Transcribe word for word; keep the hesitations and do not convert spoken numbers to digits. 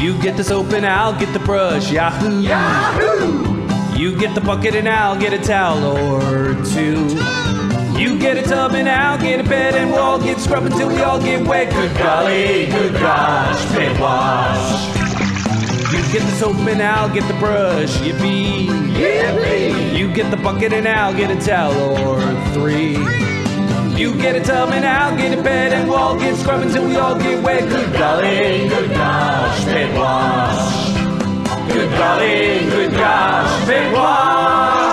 You get the soap and I'll get the brush. Yahoo! Yahoo! You get the bucket and I'll get a towel or two. You get a tub and I'll get a bed, and we'll all get scrubbed until we all get wet. Good golly, good gosh, pet wash. You get the soap and I'll get the brush. Yippee! Yippee! You get the bucket and I'll get a towel or three. You get a tub and I'll get a bed, and we'll all get scrubbed until we all get wet. Good golly, good gosh, pet wash. Good golly, good gosh, pet wash.